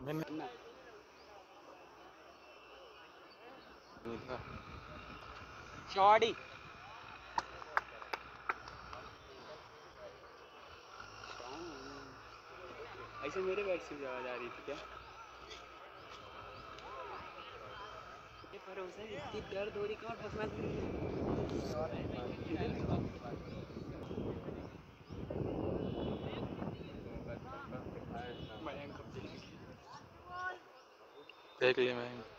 मैंने शॉडी ऐसे मेरे बैट से आवाज आ रही थी क्या? पर उसे इतनी दर्द हो रही, कहाँ फंसना था? देख लिया मैं।